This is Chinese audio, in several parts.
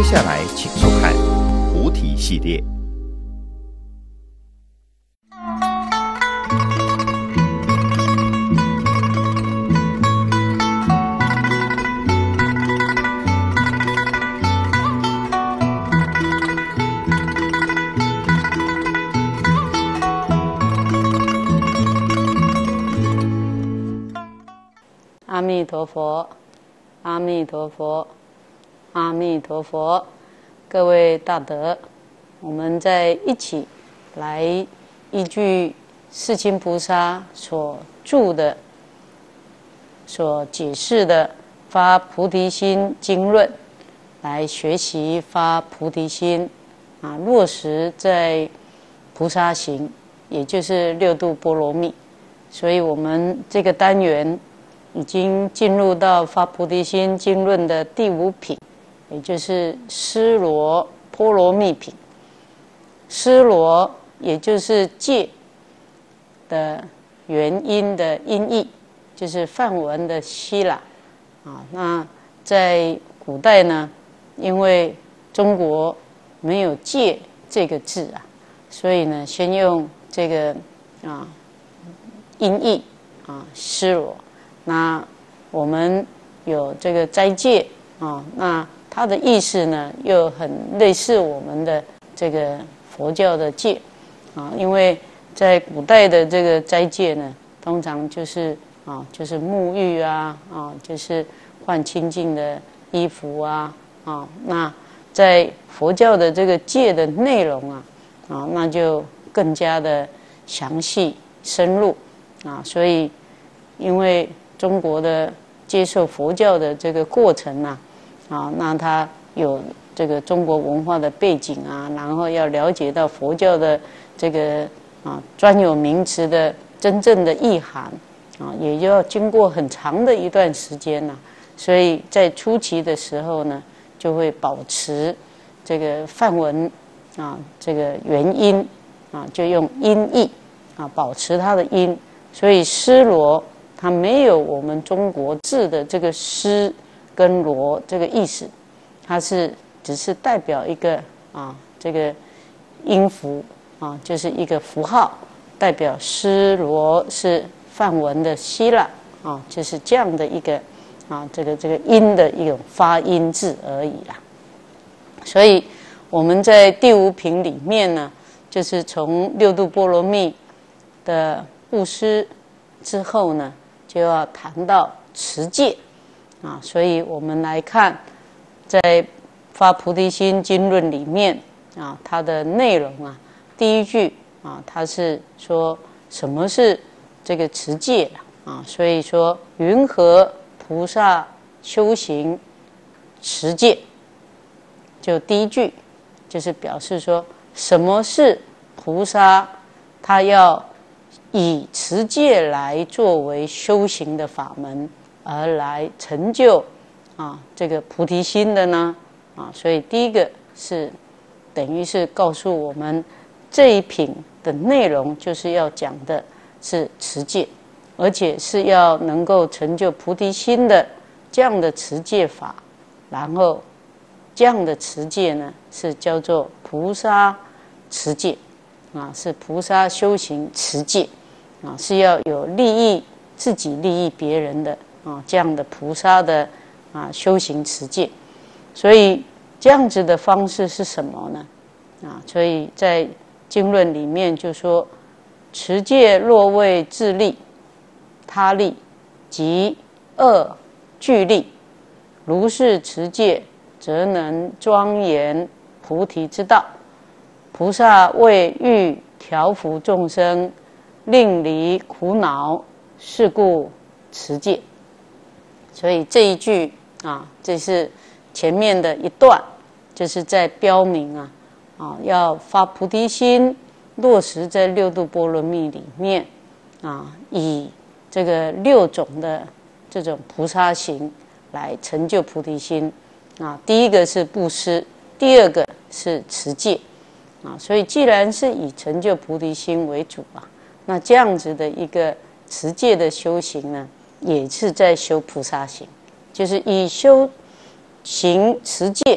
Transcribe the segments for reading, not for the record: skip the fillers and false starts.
下来，请收看菩提系列。 阿弥陀佛，阿弥陀佛，阿弥陀佛！各位大德，我们再一起来依据世亲菩萨所著的、所解释的《发菩提心经论》来学习发菩提心落实在菩萨行，也就是六度波罗蜜。所以我们这个单元已经进入到《发菩提心经论》的第5品，也就是尸罗波罗蜜品。尸罗也就是戒的原因的音译，就是梵文的希腊那在古代呢，因为中国没有戒这个字所以呢，先用这个音译尸罗。那我们有这个斋戒那它的意思呢，又很类似我们的这个佛教的戒因为在古代的这个斋戒呢，通常就是就是沐浴就是换清净的衣服那在佛教的这个戒的内容那就更加的详细深入所以因为中国的接受佛教的这个过程那它有这个中国文化的背景然后要了解到佛教的这个专有名词的真正的意涵也就要经过很长的一段时间所以在初期的时候呢，就会保持这个梵文这个原音就用音译保持它的音，所以尸罗它没有我们中国字的这个尸跟罗这个意思，它只是代表一个这个音符就是一个符号，代表尸罗是梵文的希腊就是这样的一个这个音的一种发音字而已啦。所以我们在第5品里面呢，就是从六度波罗蜜的布施之后呢，就要谈到持戒所以我们来看在《发菩提心经论》里面它的内容第一句它是说什么是这个持戒所以说云何菩萨修行持戒，就第一句就是表示说什么是菩萨他要以持戒来作为修行的法门而来成就这个菩提心的呢所以第一个是等于是告诉我们这一品的内容就是要讲的是持戒，而且是要能够成就菩提心的这样的持戒法，然后这样的持戒呢是叫做菩萨持戒是菩萨修行持戒是要有利益自己利益别人的这样的菩萨的修行持戒。所以这样子的方式是什么呢所以在经论里面就说持戒若为自利他利及恶俱利，如是持戒则能庄严菩提之道。菩萨为欲调伏众生，令离苦恼，是故持戒。所以这一句这是前面的一段，就是在标明要发菩提心，落实在六度波罗蜜里面以这个6种的这种菩萨行来成就菩提心第一个是布施，第二个是持戒所以既然是以成就菩提心为主那这样子的一个持戒的修行呢，也是在修菩萨行，就是以修行持戒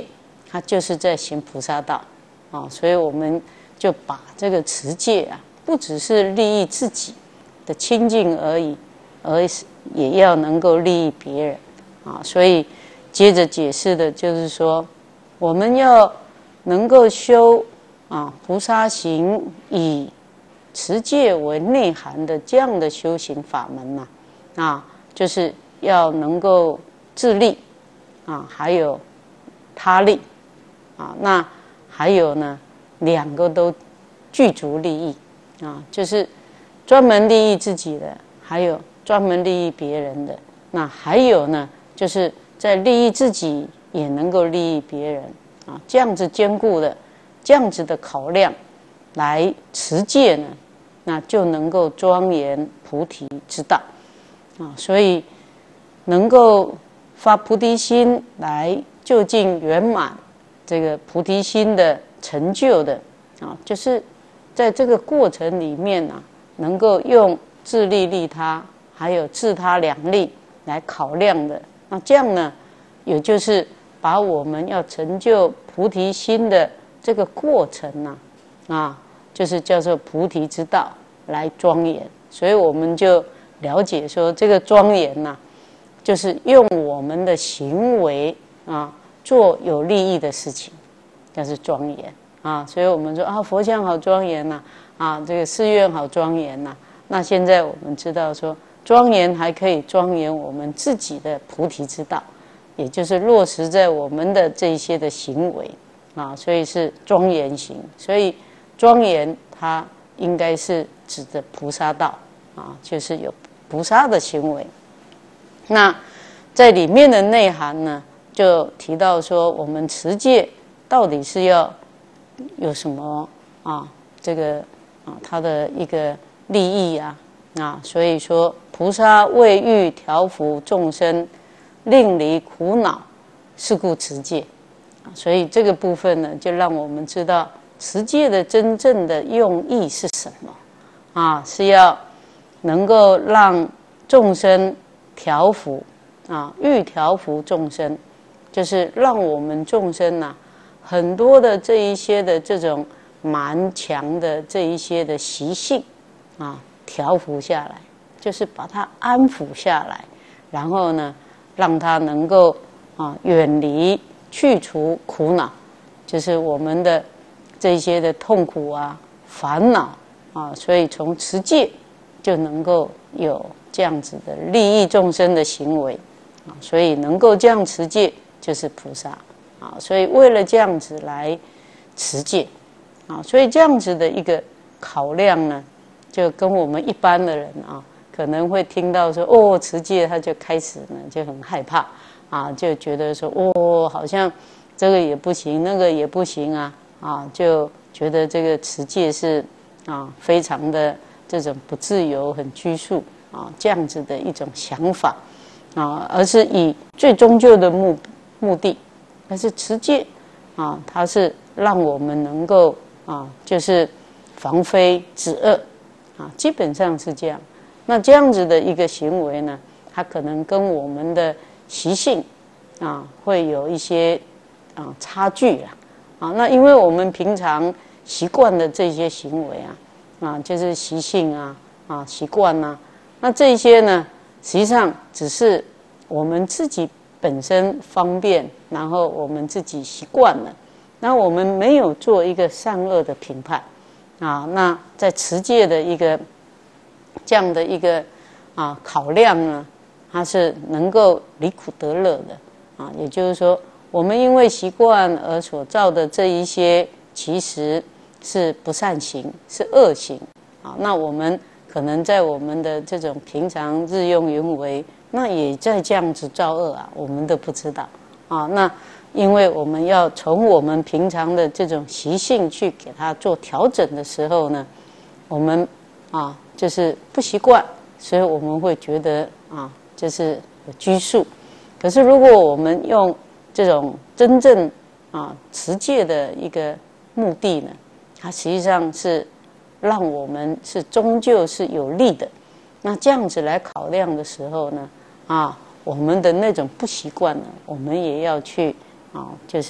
它就是在行菩萨道啊。所以我们就把这个持戒啊，不只是利益自己的清净而已，而也要能够利益别人啊。所以接着解释的就是说，我们要能够修菩萨行，以持戒为内涵的这样的修行法门就是要能够自利还有他利那还有呢，两个都具足利益就是专门利益自己的，还有专门利益别人的。那还有呢，就是在利益自己也能够利益别人这样子兼顾的，这样子的考量来持戒呢，那就能够庄严菩提之道所以能够发菩提心来就近圆满这个菩提心的成就的就是在这个过程里面能够用自利利他，还有自他两利来考量的。那这样呢，也就是把我们要成就菩提心的这个过程就是叫做菩提之道来庄严。所以我们就了解说，这个庄严就是用我们的行为做有利益的事情，那是庄严所以我们说佛像好庄严这个寺院好庄严那现在我们知道说，庄严还可以庄严我们自己的菩提之道，也就是落实在我们的这一些的行为所以是庄严行。所以庄严它应该是指的菩萨道就是有菩萨的行为。那在里面的内涵呢，就提到说，我们持戒到底是要有什么这个它的一个利益所以说菩萨为欲调伏众生，令离苦恼，是故持戒所以这个部分呢，就让我们知道持戒的真正的用意是什么是要能够让众生调伏欲调伏众生，就是让我们众生很多的这一些的这种蛮强的这一些的习性调伏下来，就是把它安抚下来，然后呢，让它能够远离去除苦恼，就是我们的这些的痛苦烦恼所以从持戒就能够有这样子的利益众生的行为所以能够这样持戒就是菩萨所以为了这样子来持戒所以这样子的一个考量呢，就跟我们一般的人可能会听到说持戒，他就开始呢就很害怕就觉得说好像这个也不行，那个也不行就觉得这个持戒是非常的这种不自由、很拘束这样子的一种想法而是以最终究的目的，但是持戒它是让我们能够就是防非止恶基本上是这样。那这样子的一个行为呢，它可能跟我们的习性会有一些差距那因为我们平常习惯的这些行为就是习性习惯那这些呢，实际上只是我们自己本身方便，然后我们自己习惯了，那我们没有做一个善恶的评判那在持戒的一个这样的一个考量呢，它是能够离苦得乐的也就是说，我们因为习惯而所造的这一些，其实是不善行，是恶行那我们可能在我们的这种平常日用云为，那也在这样子造恶我们都不知道那因为我们要从我们平常的这种习性去给它做调整的时候呢，我们就是不习惯，所以我们会觉得就是有拘束。可是如果我们用这种真正持戒的一个目的呢，它实际上是让我们是终究是有利的。那这样子来考量的时候呢我们的那种不习惯呢，我们也要去就是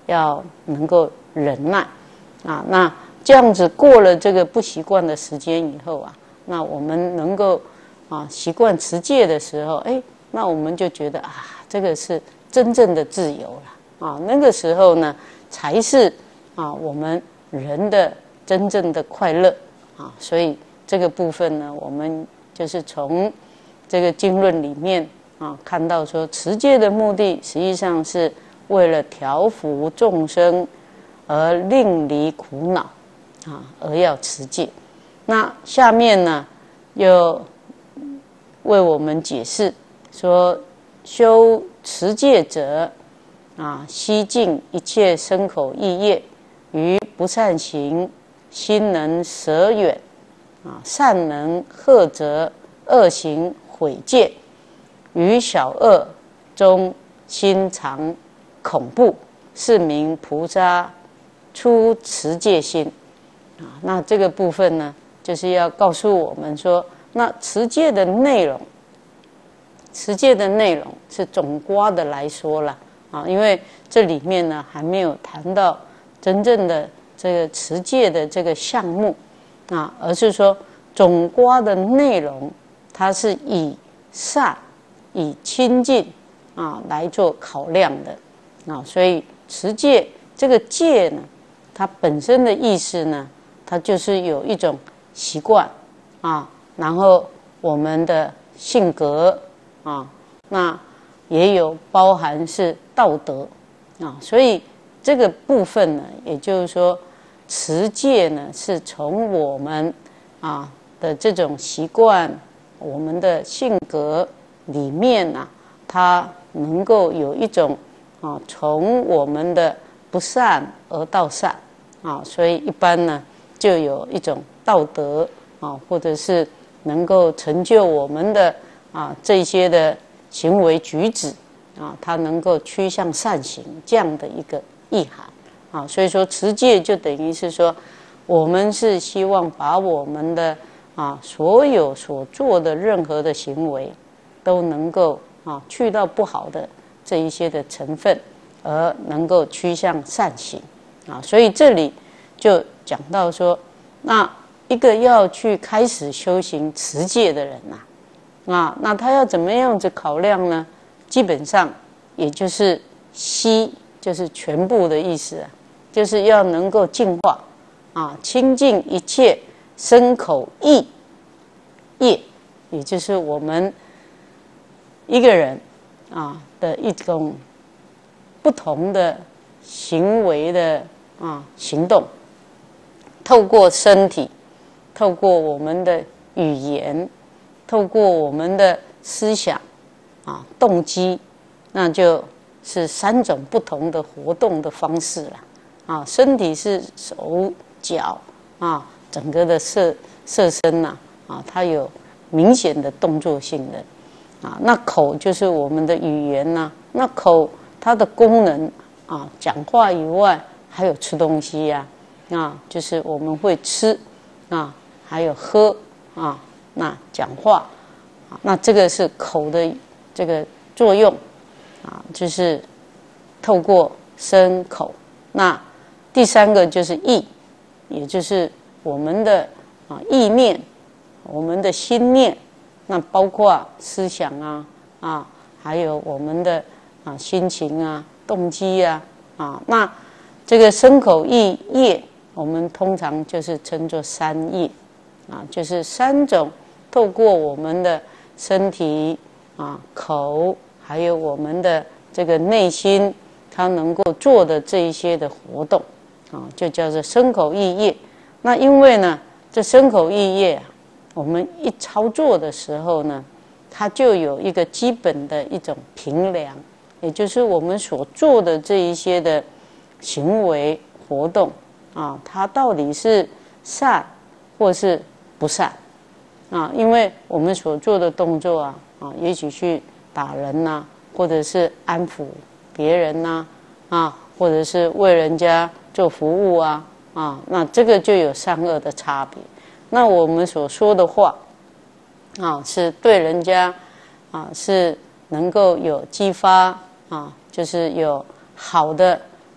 要能够忍耐啊。那这样子过了这个不习惯的时间以后啊，那我们能够习惯持戒的时候，那我们就觉得这个是真正的自由了那个时候呢，才是我们人的真正的快乐所以这个部分呢，我们就是从这个经论里面看到说，持戒的目的实际上是为了调伏众生而令离苦恼而要持戒。那下面呢，又为我们解释说，修持戒者悉尽一切身口意业，于不善行心能舍远善能呵责恶行毁戒，于小恶中心常恐怖，是名菩萨出持戒心那这个部分呢，就是要告诉我们说，那持戒的内容是总括的来说了因为这里面呢还没有谈到真正的这个持戒的这个项目而是说总括的内容，它是以善、以清净来做考量的所以持戒这个戒呢，它本身的意思呢，它就是有一种习惯然后我们的性格那也有包含是道德所以这个部分呢，也就是说持戒呢是从我们的这种习惯，我们的性格里面它能够有一种从我们的不善而到善所以一般呢就有一种道德或者是能够成就我们的这些的行为举止它能够趋向善行这样的一个意涵所以说持戒就等于是说，我们是希望把我们的所有所做的任何的行为都能够去到不好的这一些的成分，而能够趋向善行所以这里就讲到说，那一个要去开始修行持戒的人那他要怎么样子考量呢？基本上也就是悉，就是全部的意思就是要能够净化清净一切身口意业，也就是我们一个人的一种不同的行为的行动，透过身体，透过我们的语言，透过我们的思想动机，那就是3种不同的活动的方式了身体是手脚整个的色身它有明显的动作性的那口就是我们的语言那口它的功能讲话以外还有吃东西就是我们会吃还有喝那讲话那这个是口的这个作用就是透过身口。那第3个就是意，也就是我们的意念，我们的心念，那包括思想还有我们的心情动机那这个身口意业，我们通常就是称作3业就是3种透过我们的身体口，还有我们的这个内心，它能够做的这一些的活动就叫做身口意业。那因为呢，这身口意业我们一操作的时候呢，它就有一个基本的一种评量，也就是我们所做的这一些的行为活动它到底是善或是不善因为我们所做的动作也许去打人或者是安抚别人或者是为人家做服务那这个就有善恶的差别。那我们所说的话是对人家是能够有激发就是有好的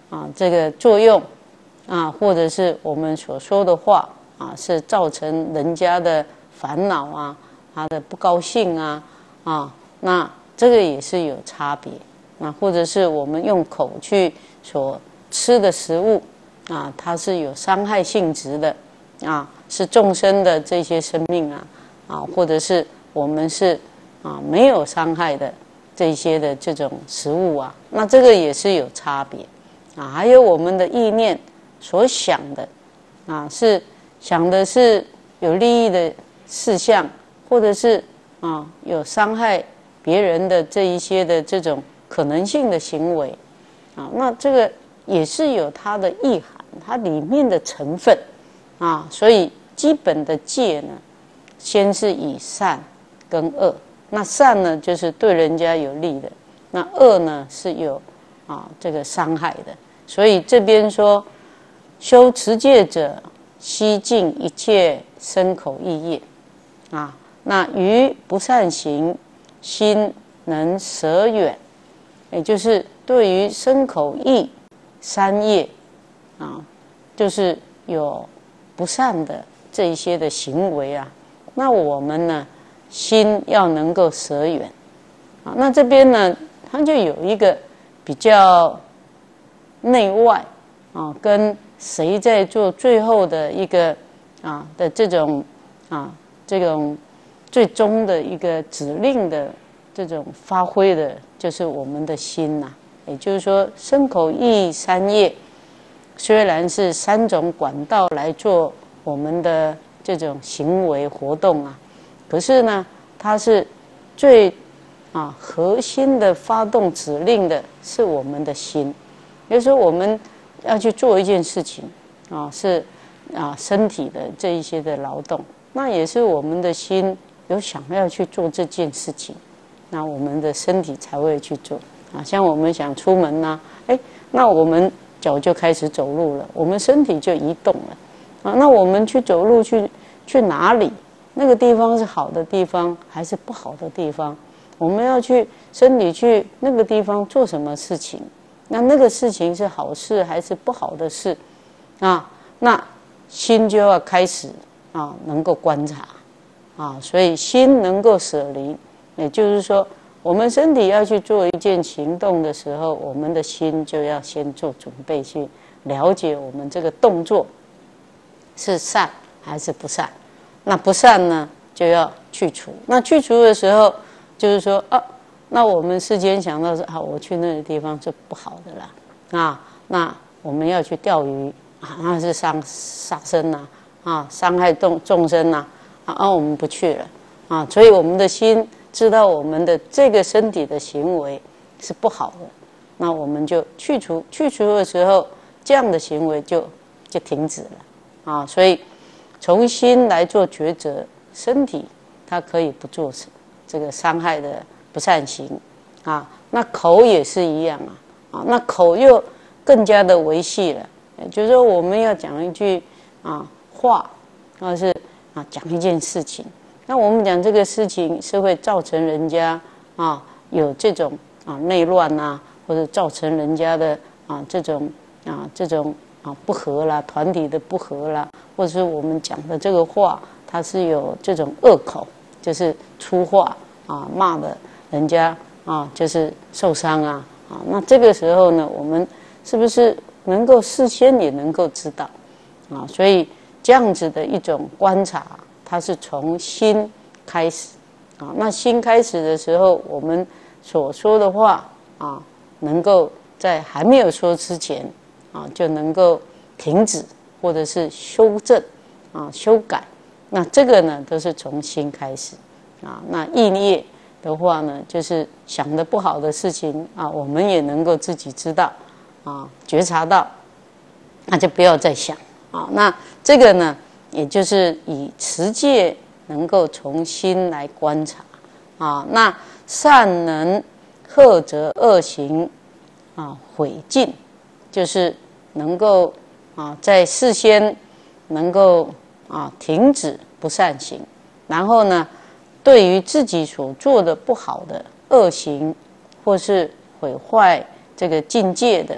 这个作用或者是我们所说的话是造成人家的烦恼他的不高兴那这个也是有差别或者是我们用口去所吃的食物它是有伤害性质的是众生的这些生命或者是我们是没有伤害的这些的这种食物那这个也是有差别还有我们的意念所想的是想的是有利益的事项，或者是有伤害别人的这一些的这种可能性的行为那这个也是有它的意涵，它里面的成分所以基本的戒呢，先是以善跟恶。那善呢，就是对人家有利的；那恶呢，是有这个伤害的。所以这边说，修持戒者，悉尽一切身口意业那于不善行，心能舍远，也就是对于身口意三业就是有不善的这一些的行为那我们呢，心要能够舍远那这边呢，它就有一个比较内外跟谁在做最后的一个的这种这种最终的一个指令的这种发挥的，就是我们的心也就是说，身口意三业虽然是三种管道来做我们的这种行为活动可是呢，它是最核心的发动指令的是我们的心。也就是说，我们要去做一件事情是身体的这一些的劳动，那也是我们的心有想要去做这件事情，那我们的身体才会去做像我们想出门那我们脚就开始走路了，我们身体就移动了那我们去走路去哪里？那个地方是好的地方还是不好的地方？我们要去身体去那个地方做什么事情？那个事情是好事还是不好的事那心就要开始能够观察所以心能够舍离，也就是说，我们身体要去做一件行动的时候，我们的心就要先做准备，去了解我们这个动作是善还是不善。那不善呢，就要去除。那去除的时候，就是说那我们事先想到是我去那个地方是不好的啦那我们要去钓鱼那是杀生伤害众生我们不去了所以我们的心知道我们的这个身体的行为是不好的，那我们就去除的时候，这样的行为就停止了所以从心来做抉择，身体它可以不做这个伤害的不善行那口也是一样那口又更加的维系了，也就是说我们要讲一句话或是讲一件事情，那我们讲这个事情是会造成人家有这种内乱或者造成人家的这种不和啦，团体的不和啦，或者是我们讲的这个话，它是有这种恶口，就是粗话骂的人家就是受伤那这个时候呢，我们是不是能够事先也能够知道所以这样子的一种观察，它是从心开始那心开始的时候，我们所说的话能够在还没有说之前就能够停止，或者是修正修改。那这个呢，都是从心开始那意业的话呢，就是想的不好的事情我们也能够自己知道觉察到，那就不要再想那这个呢，也就是以持戒能够从心来观察那善能克责恶行毁尽，就是能够在事先能够停止不善行，然后呢，对于自己所做的不好的恶行，或是毁坏这个境界的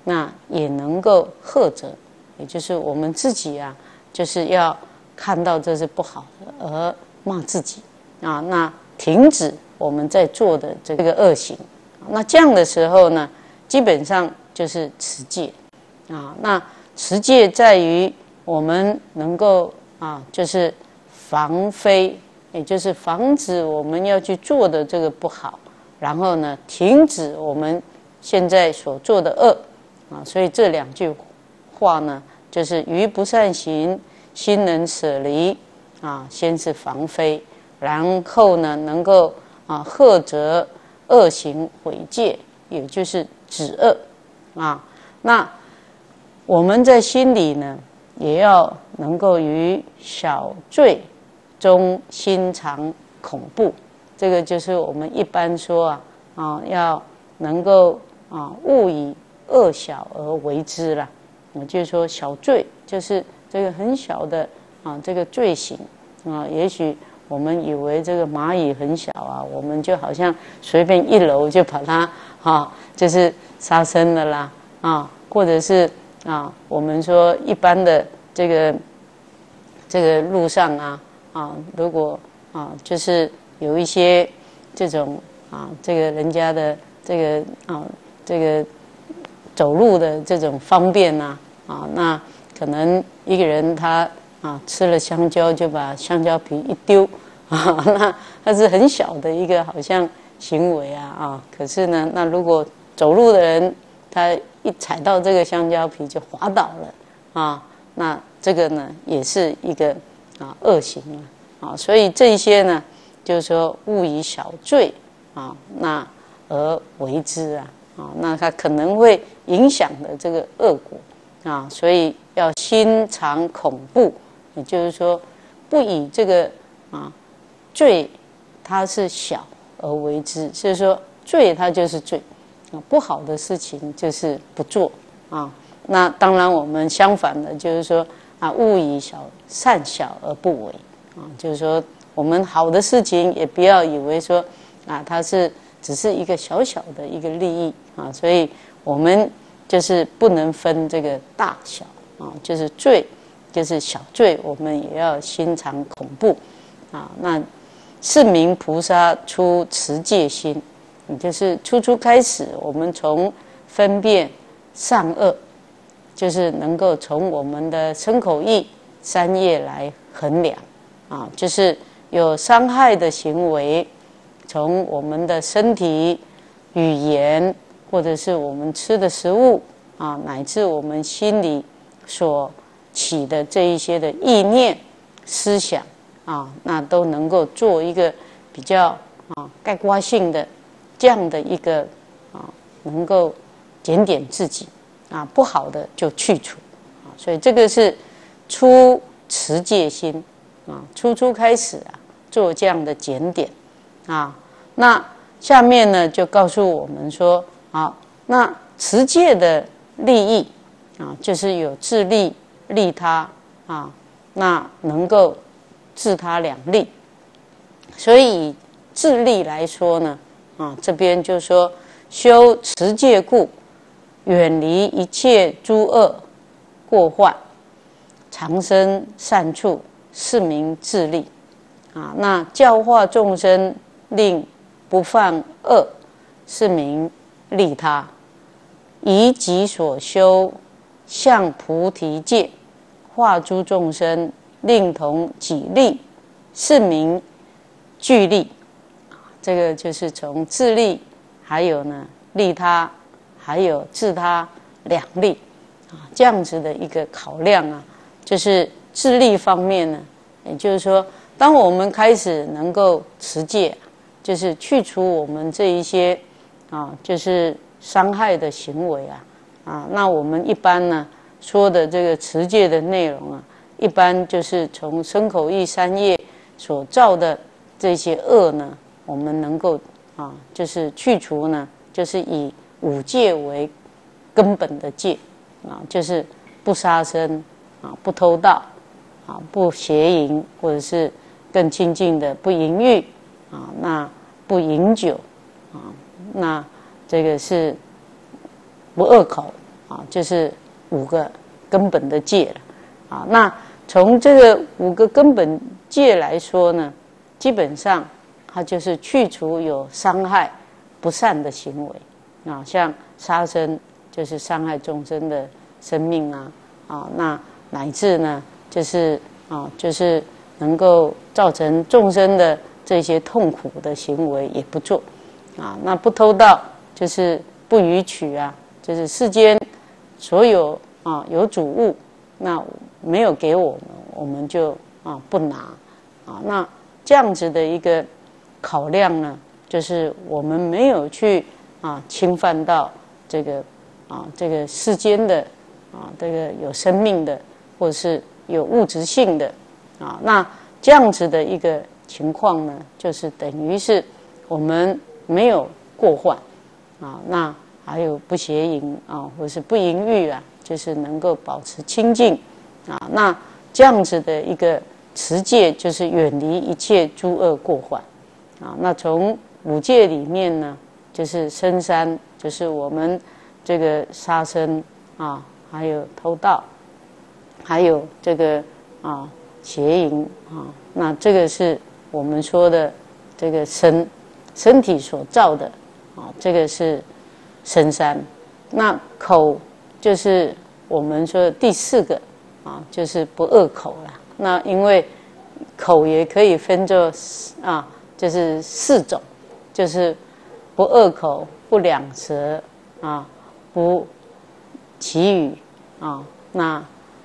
那也能够呵责，也就是我们自己啊，就是要看到这是不好的而骂自己啊，那停止我们在做的这个恶行。那这样的时候呢，基本上就是持戒啊。那持戒在于我们能够啊，就是防非，也就是防止我们要去做的这个不好，然后呢，停止我们现在所做的恶啊。所以这2句话呢，就是于不善行，心能舍离啊，先是防非，然后呢，能够呵责恶行毁戒，也就是止恶啊。那我们在心里呢，也要能够于小罪中心藏恐怖，这个就是我们一般说要能够勿以恶小而为之啦。就是说小罪就是这个很小的这个罪行也许我们以为这个蚂蚁很小我们就好像随便一揉就把它就是杀生了啦或者是我们说一般的这个路上如果就是有一些这种这个人家的这个走路的这种方便那可能一个人他吃了香蕉就把香蕉皮一丢那是很小的一个好像行为可是呢，那如果走路的人他一踩到这个香蕉皮就滑倒了那这个呢也是一个恶行所以这些呢就是说勿以小罪那而为之那它可能会影响的这个恶果所以要心藏恐怖，也就是说不以这个罪它是小而为之，就是说罪它就是罪不好的事情就是不做那当然我们相反的就是说勿以善小而不为就是说我们好的事情也不要以为说它是只是一个小小的一个利益所以我们就是不能分这个大小就是罪就是小罪，我们也要心藏恐怖那是名菩萨出持戒心，也就是初开始我们从分辨善恶，就是能够从我们的身口意3业来衡量就是有伤害的行为，从我们的身体、语言，或者是我们吃的食物乃至我们心里所起的这一些的意念、思想那都能够做一个比较概括性的这样的一个能够检点自己不好的就去除所以这个是出持戒心初开始做这样的检点那下面呢就告诉我们说那持戒的利益就是有自利利他那能够自他两利。所以以自利来说呢这边就说修持戒故，远离一切诸恶过患，常生善处，是名自利那教化众生，令不犯恶，是名利他。以己所修，向菩提戒，化诸众生，令同己利，是名具利。这个就是从自利，还有呢利他，还有自他两利这样子的一个考量就是自利方面呢，也就是说，当我们开始能够持戒，就是去除我们这一些就是伤害的行为那我们一般呢说的这个持戒的内容一般就是从身口意3业所造的这些恶呢，我们能够就是去除呢，就是以5戒为根本的戒就是不杀生不偷盗不邪淫，或者是更亲近的不淫欲那不饮酒那这个是不恶口就是5个根本的戒了那从这个5个根本戒来说呢，基本上它就是去除有伤害不善的行为像杀生就是伤害众生的生命那乃至呢就是就是能够造成众生的这些痛苦的行为也不做那不偷盗就是不逾取就是世间所有有主物，那没有给我们，我们就不拿那这样子的一个考量呢，就是我们没有去侵犯到这个这个世间的这个有生命的或者是有物质性的那这样子的一个情况呢，就是等于是我们没有过患那还有不邪淫或是不淫欲就是能够保持清净那这样子的一个持戒，就是远离一切诸恶过患那从5戒里面呢，就是生三，就是我们这个杀生还有偷盗，还有这个邪淫那这个是我们说的这个身体所造的这个是生三。那口就是我们说的第4个就是不恶口啦。那因为口也可以分作就是4种，就是不恶口、不两舌不绮语那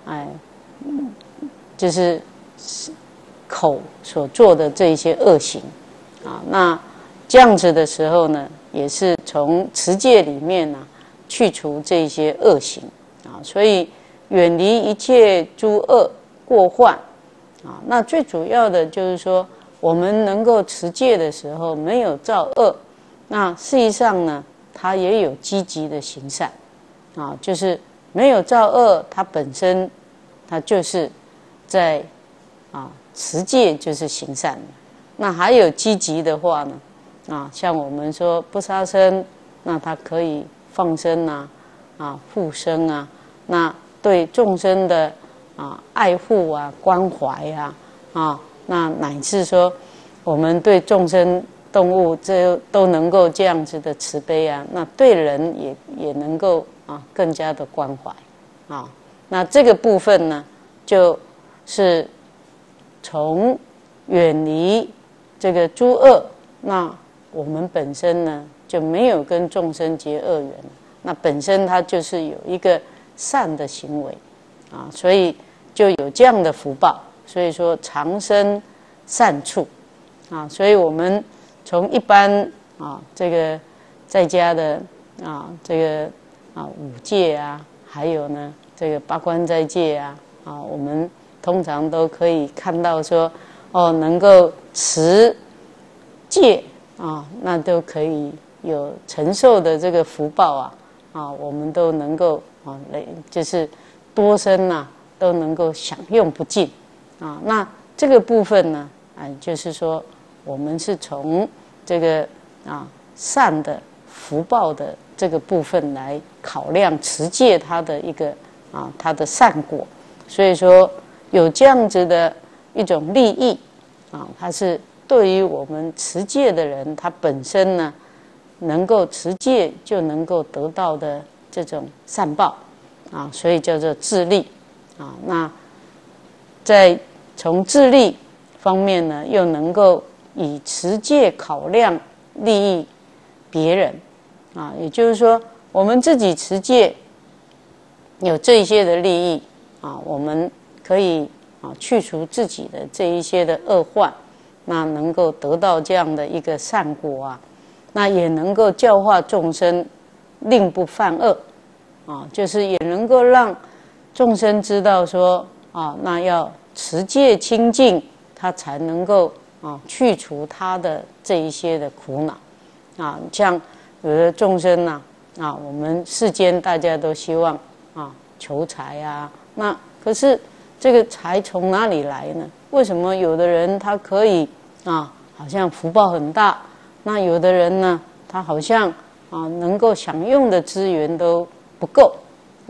就是口所做的这些恶行那这样子的时候呢，也是从持戒里面去除这些恶行所以远离一切诸恶过患那最主要的就是说，我们能够持戒的时候没有造恶，那实际上呢，它也有积极的行善就是没有造恶，它本身它就是在持戒就是行善的。那还有积极的话呢像我们说不杀生，那它可以放生护生那对众生的爱护关怀那乃至说我们对众生动物这都能够这样子的慈悲那对人也能够更加的关怀那这个部分呢，就是从远离这个诸恶，那我们本身呢就没有跟众生结恶缘，那本身它就是有一个善的行为所以就有这样的福报。所以说长生善处所以我们从一般这个在家的这个5戒还有呢这个八关斋戒我们通常都可以看到说能够持戒那都可以有承受的这个福报我们都能够就是多生都能够享用不尽那这个部分呢就是说我们是从这个善的福报的这个部分来考量持戒它的一个它的善果。所以说有这样子的一种利益它是对于我们持戒的人，他本身呢能够持戒就能够得到的这种善报所以叫做自利那在从自利方面呢，又能够以持戒考量利益别人也就是说我们自己持戒有这一些的利益我们可以去除自己的这一些的恶患，那能够得到这样的一个善果那也能够教化众生令不犯恶就是也能够让众生知道说那要持戒清净，他才能够去除他的这一些的苦恼像有的众生我们世间大家都希望求财那可是这个财从哪里来呢？为什么有的人他可以好像福报很大，那有的人呢他好像能够享用的资源都不够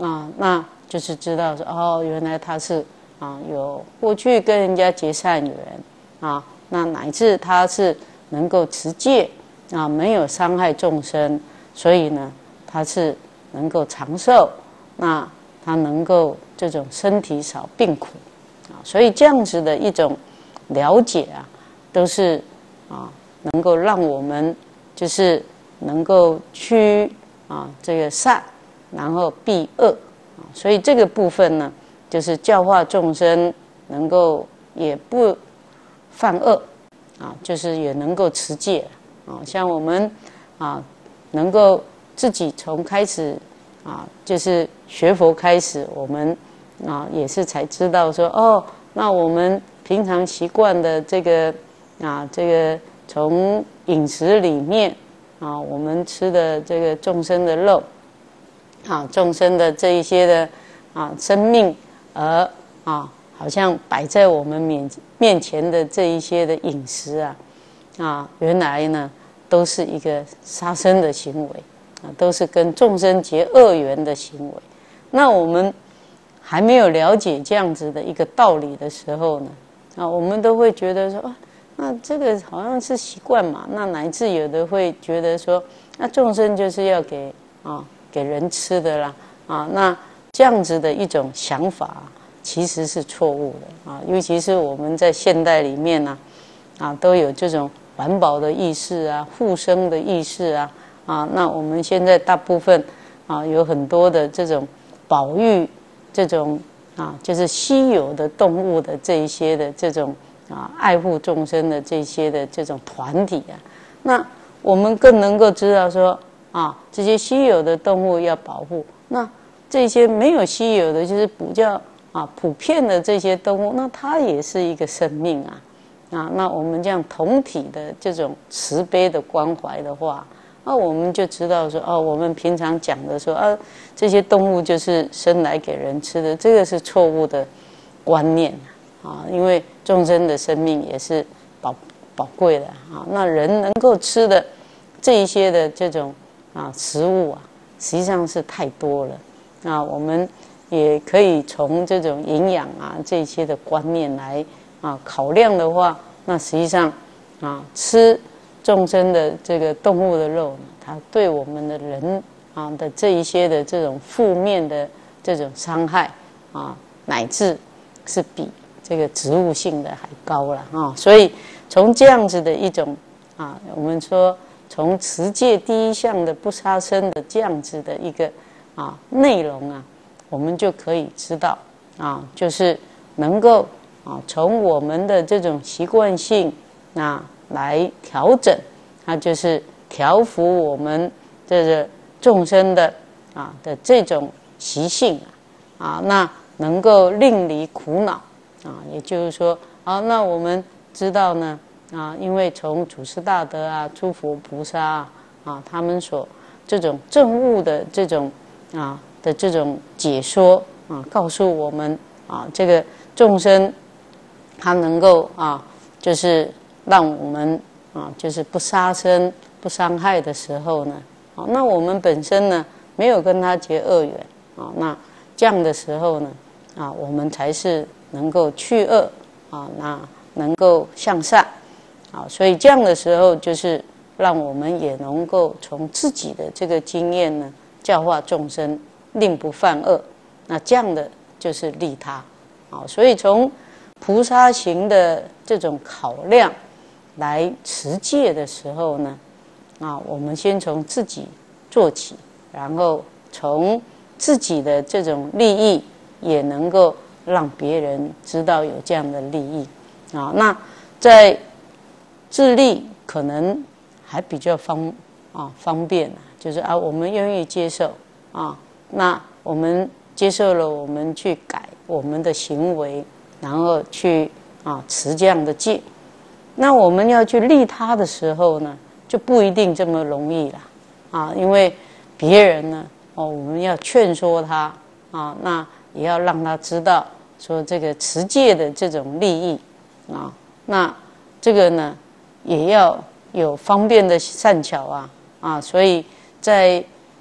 那就是知道说哦，原来他是有过去跟人家结善缘那乃至他是能够持戒没有伤害众生，所以呢他是能够长寿，那他能够这种身体少病苦所以这样子的一种了解都是能够让我们就是能够趋这个善，然后避恶所以这个部分呢，就是教化众生能够也不犯恶就是也能够持戒像我们能够自己从开始就是学佛开始，我们也是才知道说哦，那我们平常习惯的这个从饮食里面我们吃的这个众生的肉众生的这一些的生命，而好像摆在我们面前的这一些的饮食原来呢都是一个杀生的行为都是跟众生结恶缘的行为。那我们还没有了解这样子的一个道理的时候呢我们都会觉得说那这个好像是习惯嘛，那乃至有的会觉得说那众生就是要给人吃的啦那这样子的一种想法其实是错误的尤其是我们在现代里面都有这种环保的意识护生的意识那我们现在大部分有很多的这种保育这种就是稀有的动物的这一些的这种爱护众生的这些的这种团体那我们更能够知道说这些稀有的动物要保护，那这些没有稀有的就是比较普遍的这些动物，那它也是一个生命那我们这样同体的这种慈悲的关怀的话我们就知道说我们平常讲的说这些动物就是生来给人吃的，这个是错误的观念因为众生的生命也是宝贵的那人能够吃的这一些的这种食物实际上是太多了我们也可以从这种营养这些的观念来考量的话，那实际上吃众生的这个动物的肉呢，它对我们的人的这一些的这种负面的这种伤害乃至是比这个植物性的还高了所以从这样子的一种我们说从持戒第一项的不杀生的这样子的一个内容我们就可以知道就是能够从我们的这种习惯性来调整就是调伏我们这个众生的的这种习性那能够令离苦恼也就是说那我们知道呢因为从祖师大德诸佛菩萨他们所这种证悟的这种的这种解说告诉我们这个众生他能够就是让我们就是不杀生不伤害的时候呢那我们本身呢没有跟他结恶缘那这样的时候呢我们才是能够去恶那能够向善所以这样的时候就是让我们也能够从自己的这个经验呢教化众生令不犯恶，那这样的就是利他所以从菩萨行的这种考量来持戒的时候呢我们先从自己做起，然后从自己的这种利益也能够让别人知道有这样的利益那在自利可能还比较方便就是我们愿意接受那我们接受了，我们去改我们的行为，然后去持这样的戒。那我们要去利他的时候呢，就不一定这么容易了因为别人呢我们要劝说他那也要让他知道说这个持戒的这种利益那这个呢也要有方便的善巧所以在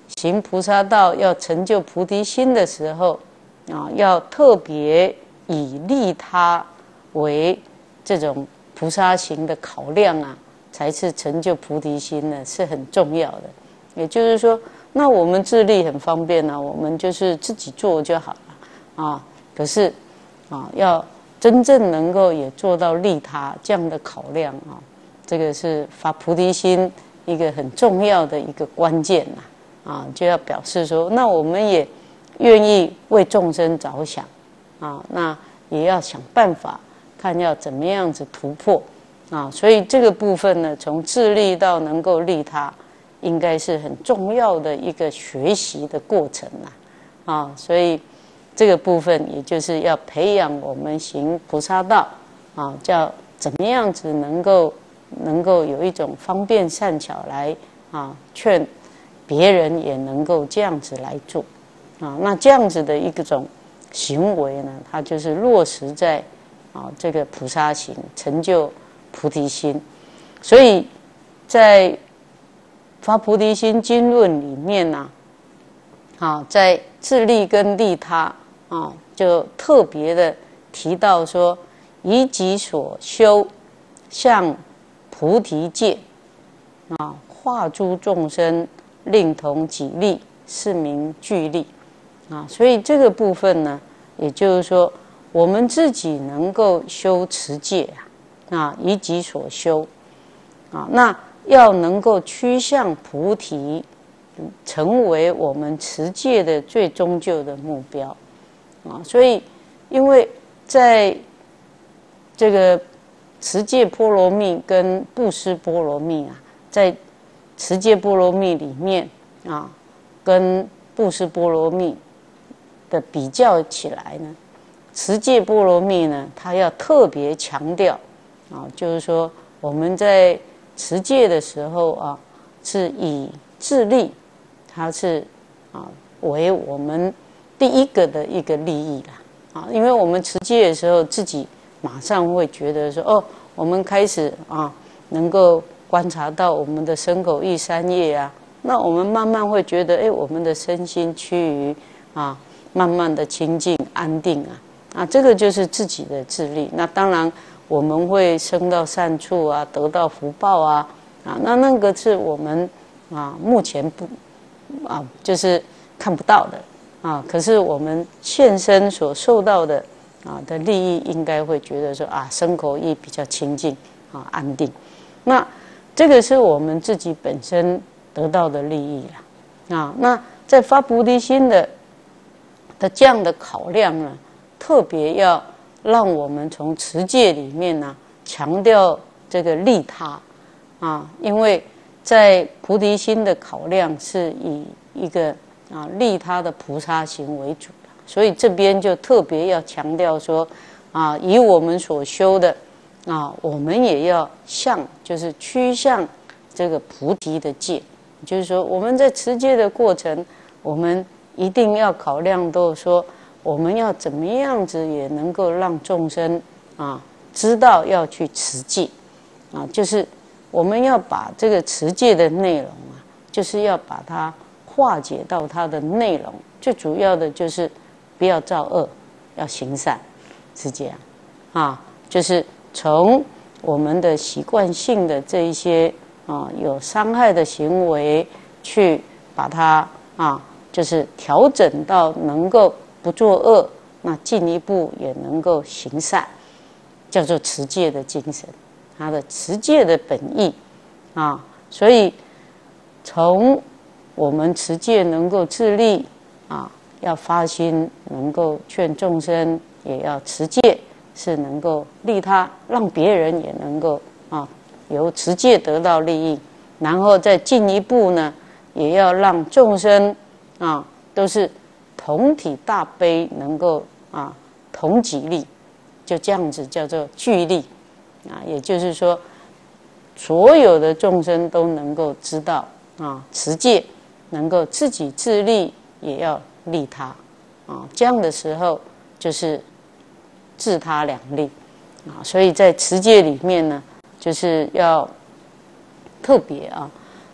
行菩萨道要成就菩提心的时候要特别以利他为这种菩萨行的考量才是成就菩提心呢，是很重要的。也就是说，那我们自利很方便我们就是自己做就好了可是要真正能够也做到利他这样的考量这个是发菩提心一个很重要的一个关键就要表示说，那我们也愿意为众生着想那也要想办法看要怎么样子突破所以这个部分呢，从自利到能够利他，应该是很重要的一个学习的过程所以这个部分也就是要培养我们行菩萨道叫怎么样子能够有一种方便善巧来劝别人也能够这样子来做那这样子的一种行为呢，它就是落实在这个菩萨行，成就菩提心。所以在发菩提心经论里面在自利跟利他就特别的提到说，以己所修向菩提戒化诸众生，令同己利，是名具利所以这个部分呢，也就是说，我们自己能够修持戒以己所修那要能够趋向菩提，成为我们持戒的最终究的目标所以因为在这个持戒波罗蜜跟布施波罗蜜在持戒波罗蜜里面跟布施波罗蜜的比较起来呢，持戒波罗蜜呢，它要特别强调就是说我们在持戒的时候是以自利，它是为我们第一个的一个利益因为我们持戒的时候，自己马上会觉得说我们开始能够观察到我们的身口意三业那我们慢慢会觉得我们的身心趋于慢慢的清净安定这个就是自己的自利。那当然我们会升到善处得到福报那个是我们目前不就是看不到的可是我们现身所受到的的利益，应该会觉得说身口意比较清净安定。那这个是我们自己本身得到的利益那在发菩提心的这样的考量呢，特别要让我们从持戒里面强调这个利他因为在菩提心的考量是以一个利他的菩萨行为主所以这边就特别要强调说以我们所修的我们也要就是趋向这个菩提的戒，就是说我们在持戒的过程，我们一定要考量到说，我们要怎么样子也能够让众生知道要去持戒就是我们要把这个持戒的内容就是要把它化解到它的内容，最主要的就是不要造恶，要行善，是这样就是从我们的习惯性的这一些有伤害的行为，去把它就是调整到能够不作恶，那进一步也能够行善，叫做持戒的精神，它的持戒的本意所以从我们持戒能够自利要发心能够劝众生，也要持戒是能够利他，让别人也能够由持戒得到利益，然后再进一步呢，也要让众生都是同体大悲，能够同己利，就这样子叫做具利也就是说，所有的众生都能够知道持戒能够自己自利，也要利他这样的时候就是自他两利所以在持戒里面呢，就是要特别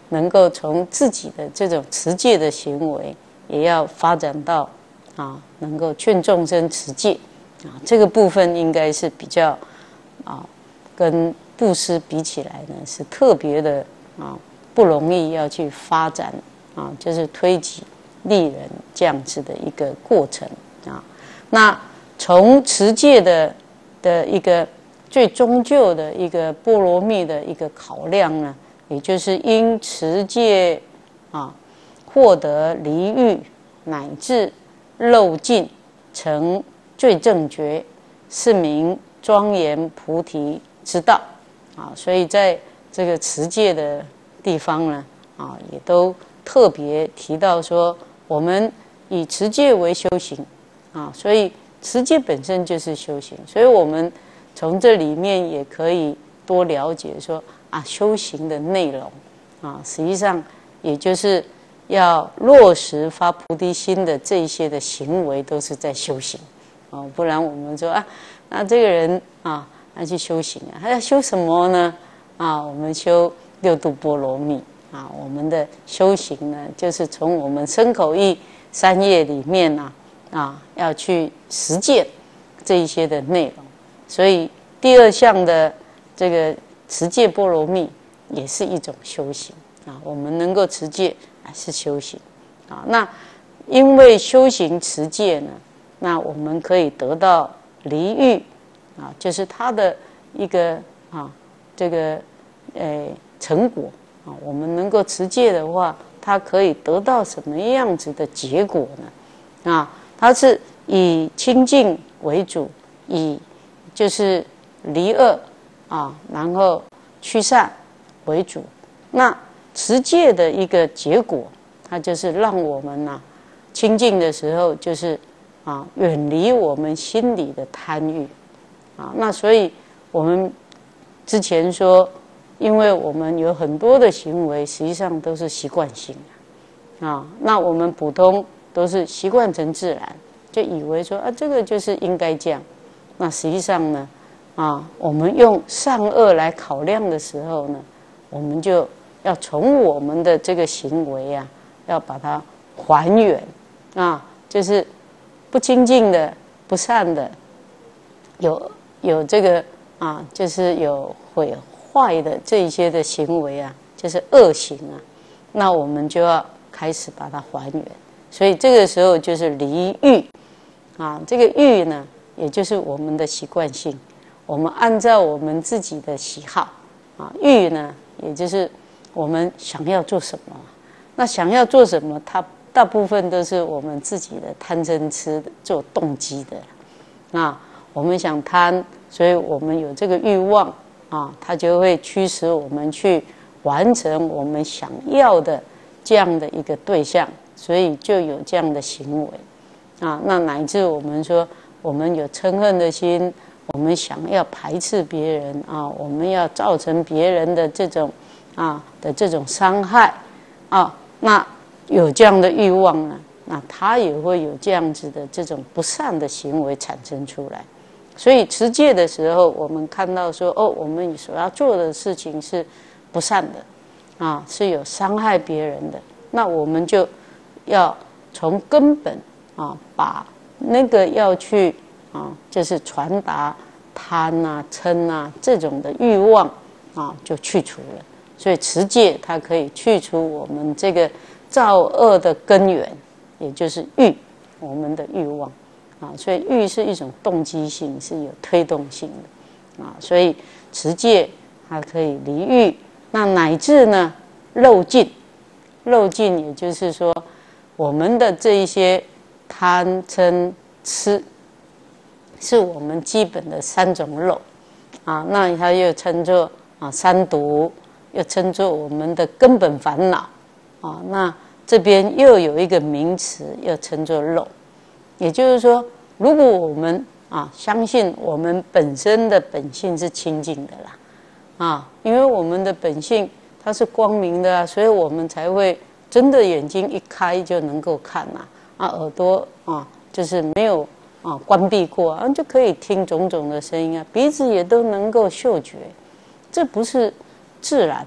能够从自己的这种持戒的行为，也要发展到能够劝众生持戒这个部分应该是比较跟布施比起来呢，是特别的不容易要去发展就是推己利人这样子的一个过程那从持戒的一个最终究的一个波罗蜜的一个考量呢，也就是因持戒获得离欲乃至漏尽成最正觉，是名庄严菩提之道所以在这个持戒的地方呢也都特别提到说，我们以持戒为修行所以持戒本身就是修行，所以我们从这里面也可以多了解说修行的内容实际上也就是要落实发菩提心的这一些的行为都是在修行不然我们说那这个人他去修行他要修什么呢我们修六度波罗蜜我们的修行呢，就是从我们身口意三业里面要去实践这一些的内容，所以第二项的这个持戒波罗蜜也是一种修行我们能够持戒是修行那因为修行持戒呢，那我们可以得到离欲就是它的一个这个成果我们能够持戒的话，它可以得到什么样子的结果呢它是以清净为主，以就是离恶然后趋善为主。那持戒的一个结果，它就是让我们清净的时候，就是远离我们心里的贪欲那所以我们之前说，因为我们有很多的行为，实际上都是习惯性那我们普通都是习惯成自然，就以为说这个就是应该这样。那实际上呢我们用善恶来考量的时候呢，我们就要从我们的这个行为要把它还原就是不清净的、不善的，有这个就是有毁坏的这一些的行为就是恶行那我们就要开始把它还原。所以这个时候就是离欲这个欲呢，也就是我们的习惯性，我们按照我们自己的喜好欲呢，也就是我们想要做什么。那想要做什么，它大部分都是我们自己的贪嗔痴做动机的我们想贪，所以我们有这个欲望它就会驱使我们去完成我们想要的这样的一个对象，所以就有这样的行为那乃至我们说我们有嗔恨的心，我们想要排斥别人我们要造成别人的这种这种伤害那有这样的欲望呢，那他也会有这样子的这种不善的行为产生出来。所以持戒的时候，我们看到说我们所要做的事情是不善的是有伤害别人的，那我们就要从根本把那个要去就是传达贪嗔这种的欲望就去除了。所以持戒它可以去除我们这个造恶的根源，也就是欲，我们的欲望所以欲是一种动机性，是有推动性的所以持戒它可以离欲，那乃至呢漏尽。漏尽也就是说我们的这一些贪嗔痴是我们基本的三种漏那它又称作三毒，又称作我们的根本烦恼那这边又有一个名词又称作漏。也就是说，如果我们相信我们本身的本性是清净的啦因为我们的本性它是光明的所以我们才会真的眼睛一开就能够看耳朵就是没有关闭过就可以听种种的声音鼻子也都能够嗅觉，这不是自然的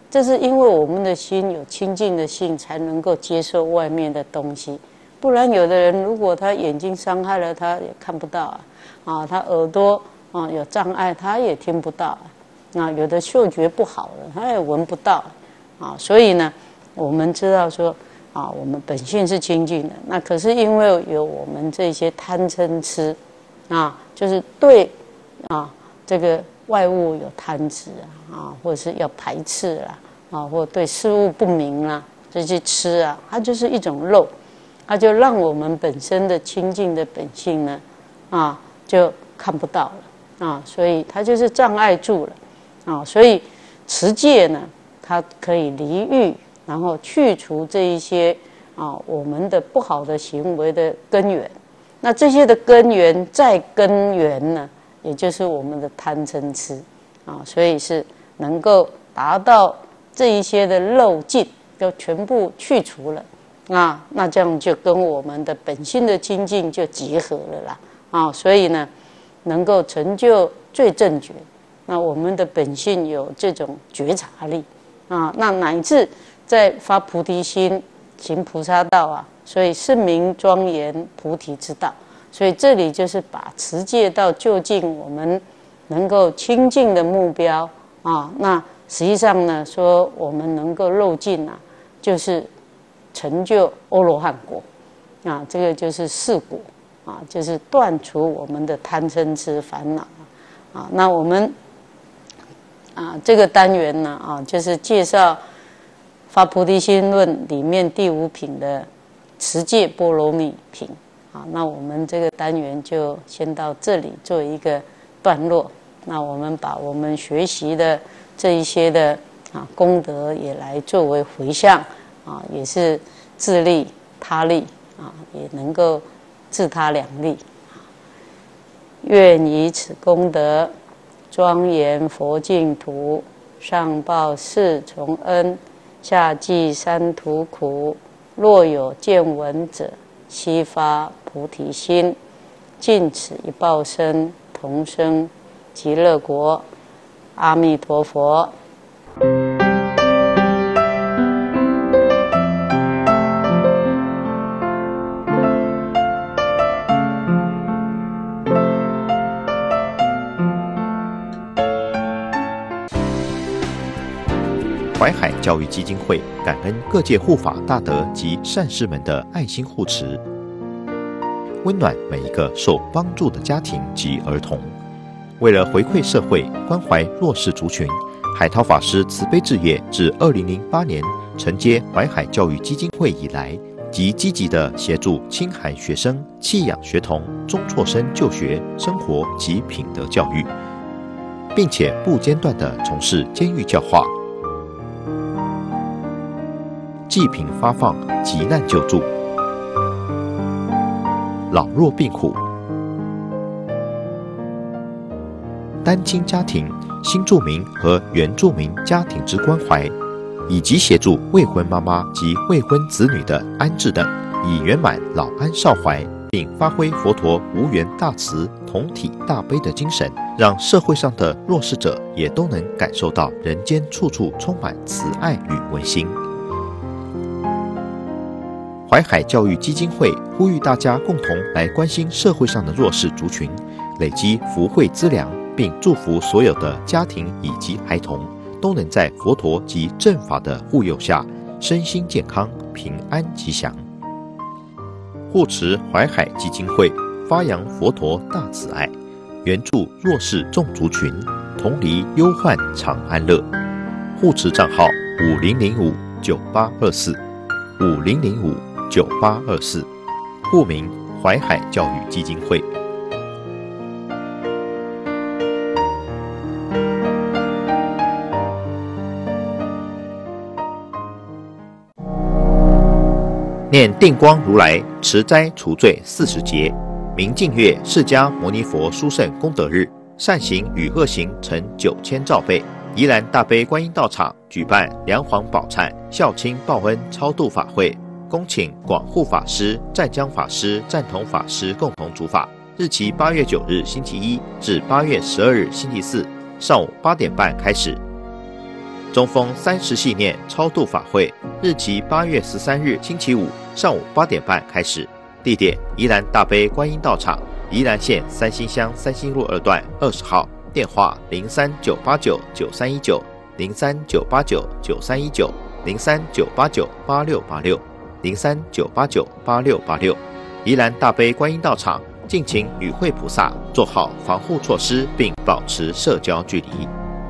这是因为我们的心有清净的性，才能够接受外面的东西。不然，有的人如果他眼睛伤害了，他也看不到啊，他耳朵有障碍，他也听不到啊，有的嗅觉不好了，他也闻不到啊。所以呢，我们知道说我们本性是清净的，那可是因为有我们这些贪嗔痴就是对这个外物有贪执或者是要排斥或对事物不明这些痴它就是一种漏，它就让我们本身的清净的本性呢就看不到了所以它就是障碍住了所以持戒呢，它可以离欲，然后去除这一些我们的不好的行为的根源。那这些的根源再根源呢，也就是我们的贪嗔痴所以是能够达到这一些的漏尽都全部去除了那这样就跟我们的本性的清净就结合了啦所以呢能够成就最正觉。那我们的本性有这种觉察力那乃至在发菩提心行菩萨道所以是名庄严菩提之道。所以这里就是把持戒道就近我们能够清净的目标那实际上呢，说我们能够漏尽就是成就阿罗汉果这个就是四果就是断除我们的贪嗔痴烦恼那我们这个单元呢就是介绍《发菩提心论》里面第5品的持戒波罗蜜品那我们这个单元就先到这里做一个段落。那我们把我们学习的这一些的功德也来作为回向也是自利他利也能够自他两利。愿以此功德庄严佛净土，上报四重恩，下济三途苦。若有见闻者，悉发菩提心，尽此一报身，同生极乐国。阿弥陀佛。 淮海教育基金会感恩各界护法大德及善士们的爱心护持，温暖每一个受帮助的家庭及儿童。为了回馈社会，关怀弱势族群，海涛法师慈悲置业自2008年承接淮海教育基金会以来，即积极地协助清寒学生、弃养学童、中辍生就学、生活及品德教育，并且不间断地从事监狱教化、济贫发放、急难救助、老弱病苦、单亲家庭、新住民和原住民家庭之关怀，以及协助未婚妈妈及未婚子女的安置等，以圆满老安少怀，并发挥佛陀无缘大慈、同体大悲的精神，让社会上的弱势者也都能感受到人间处处充满慈爱与温馨。淮海教育基金会呼吁大家共同来关心社会上的弱势族群，累积福慧资粮，并祝福所有的家庭以及孩童都能在佛陀及正法的护佑下，身心健康、平安吉祥。护持淮海基金会，发扬佛陀大慈爱，援助弱势众族群，同离忧患常安乐。护持账号5005-9824，5005-9824，户名淮海教育基金会。念定光如来持灾除罪40节，明净月释迦牟尼佛殊胜功德日，善行与恶行成9000兆倍。宜兰大悲观音道场举办梁皇宝忏孝亲报恩超度法会，恭请广护法师、湛江法师、赞同法师共同主法，日期8月9日星期一至8月12日星期四，上午8点半开始。 中风30系念超度法会，日期8月13日星期五上午8点半开始，地点宜兰大悲观音道场，宜兰县三星乡三星路2段20号，电话03-989-9319、03-989-9319、03-989-8686、03-989-8686。宜兰大悲观音道场，敬请与会菩萨做好防护措施，并保持社交距离。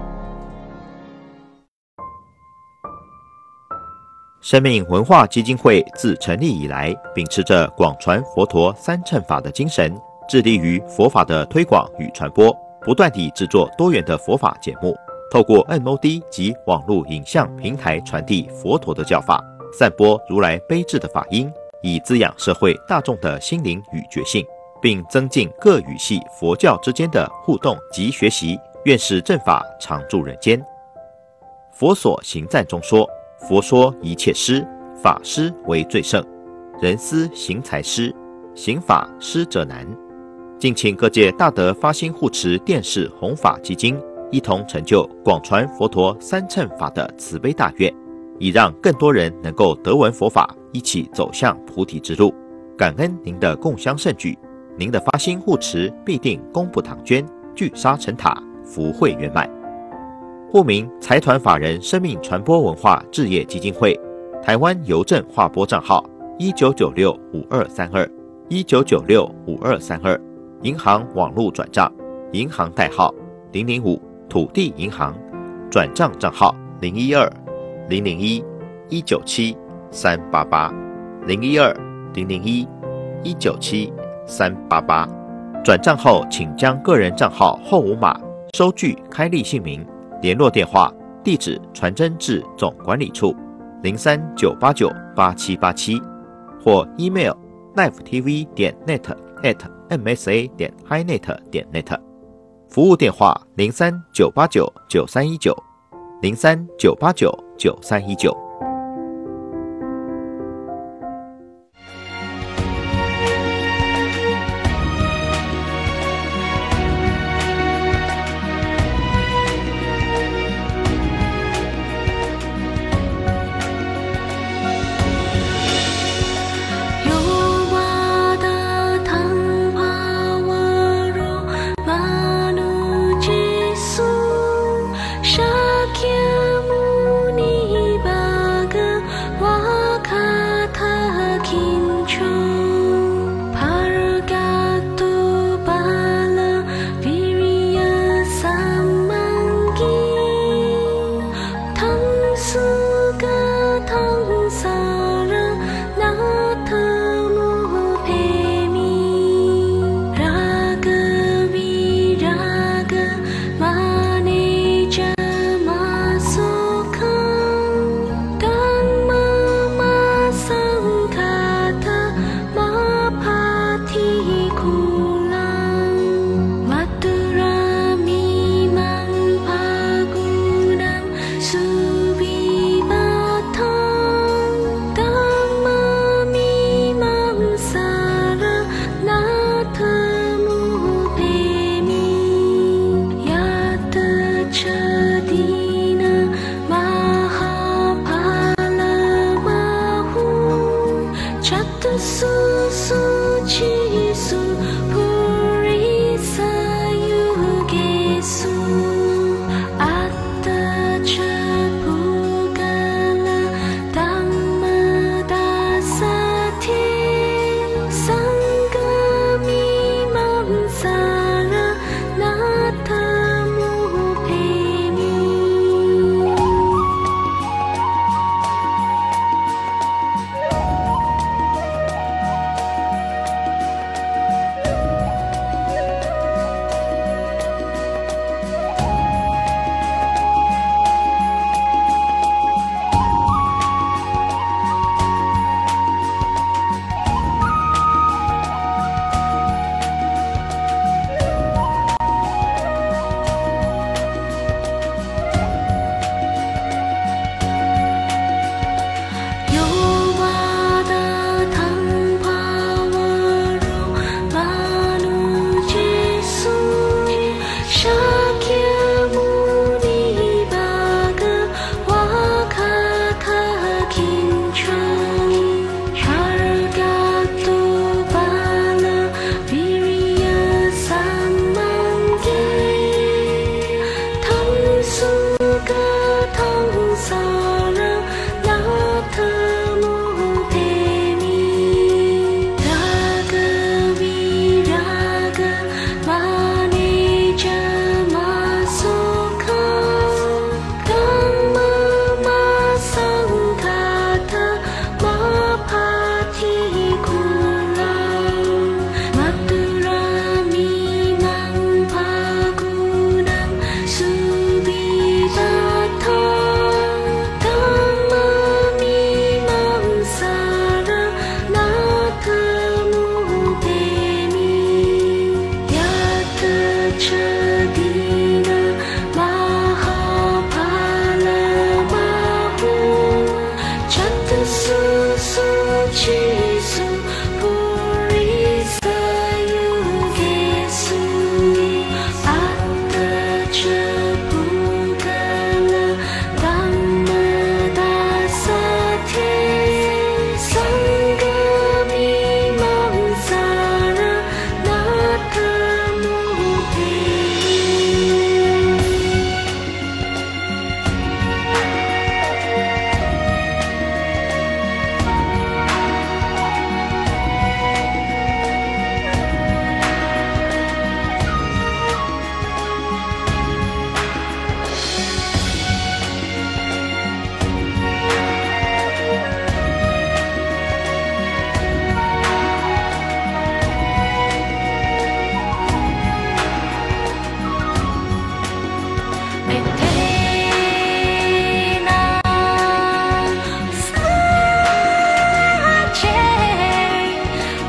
生命文化基金会自成立以来，秉持着广传佛陀三乘法的精神，致力于佛法的推广与传播，不断地制作多元的佛法节目，透过 MOD 及网络影像平台传递佛陀的教法，散播如来悲智的法音，以滋养社会大众的心灵与觉性，并增进各语系佛教之间的互动及学习，愿使正法常驻人间。佛所行赞中说，佛说一切施，法施为最胜，人思行财施，行法施者难。敬请各界大德发心护持电视弘法基金，一同成就广传佛陀三乘法的慈悲大愿，以让更多人能够得闻佛法，一起走向菩提之路。感恩您的共襄盛举，您的发心护持必定功不唐捐，聚沙成塔，福慧圆满。户名财团法人生命传播文化置业基金会，台湾邮政划拨账号19965232 19965232，银行网络转账，银行代号005土地银行，转账账号012-001-197-388 012-001-197-388。转账后请将个人账号后五码、收据开立姓名、联络电话、地址传真至总管理处03-989-8787，或 email livetv.net@msa.highnet.net， 服务电话03-989-9319 03-989-9319。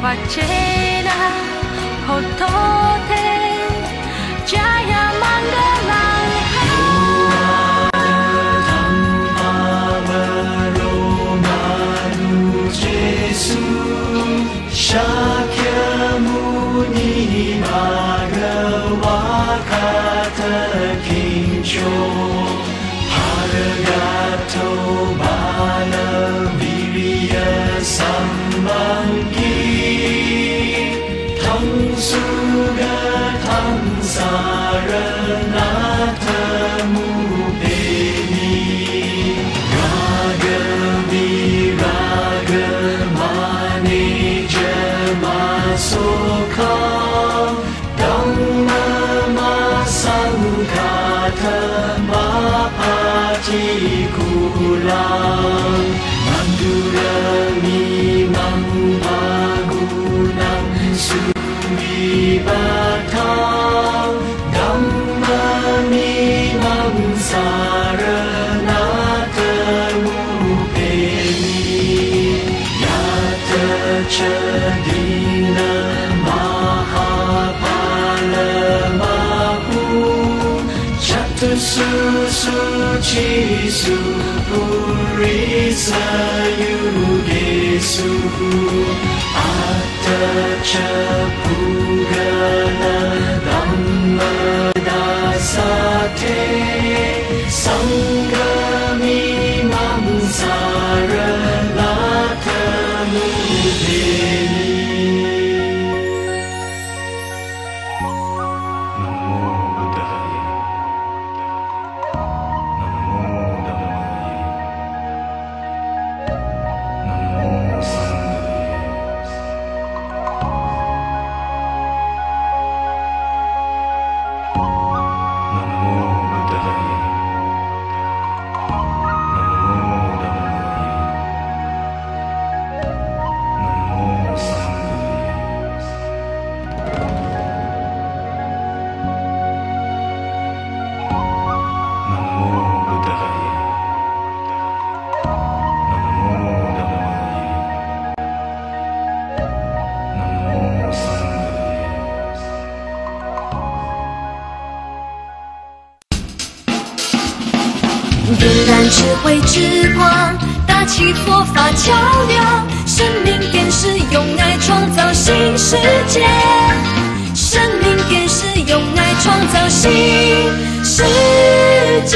Wacana hotote jaya mangalang Shakyamuni Bhagavakata Kincho Bharagato Balavirya Sambangi Thang Suga Thang Saranatha Mudeni Raga Viraga Mani Sokha Dhamma Masankata Mapati Kula Mandura Mimang Pagunang Sumibata Dhamma Mimang Saranata Mupeni Yata Chadina Suci Purisa Yugesu Atta Chapugana Dhamma Dasate Sanggami Mamsara Lata Mudeni 点燃智慧之光，搭起佛法桥梁，生命电视用爱创造新世界，生命电视用爱创造新世界。